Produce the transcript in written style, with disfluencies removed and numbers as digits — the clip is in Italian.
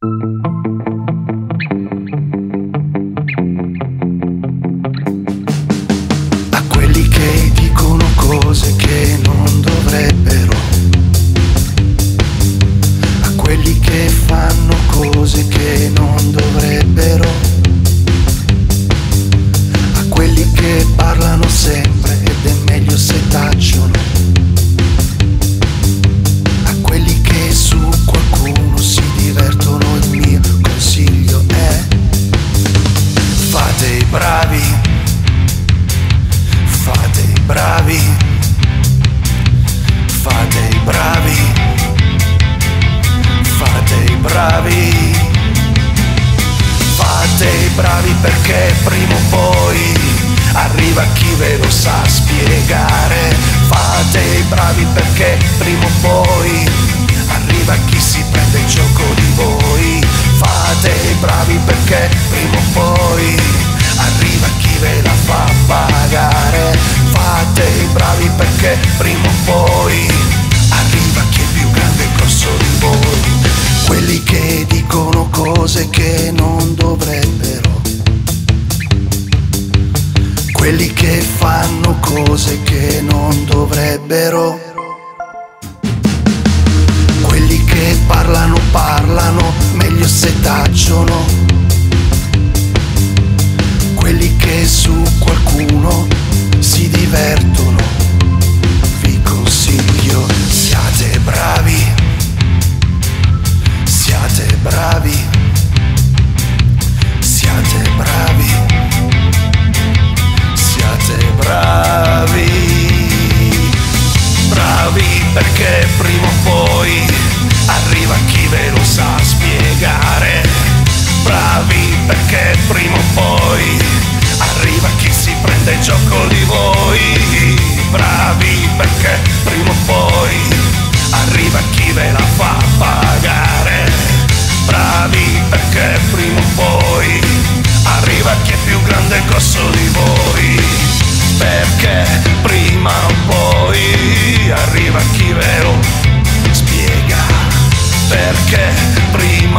A quelli che dicono cose che non dovrebbero, a quelli che fanno cose che non dovrebbero, a quelli che parlano sempre ed è meglio se tacciono, a quelli che su qualcuno si divertono. Il mio consiglio è: fate i bravi, fate i bravi, fate i bravi, fate i bravi, fate i bravi, perché prima o poi arriva chi ve lo sa spiegare. Fate i bravi perché prima o poi arriva chi si prende gioco di voi. Fate i bravi perché prima o poi arriva chi ve la fa pagare. Fate i bravi perché prima o poi arriva chi è più grande e grosso di voi. Quelli che dicono cose che non dovrebbero, quelli che fanno cose che non dovrebbero, quelli che parlano meglio se tacciono, quelli che su qualcuno si divertono. Vi consiglio: siate bravi, siate bravi, siate bravi, siate bravi, bravi, perché prima o poi arriva chi ve lo sa spiegare. Bravi perché prima o poi arriva chi si prende gioco di voi. Bravi perché prima o poi arriva chi ve la fa pagare. Bravi perché prima o poi arriva chi è più grande e grosso di voi. Perché prima o poi arriva chi ve lo spiega. Perché prima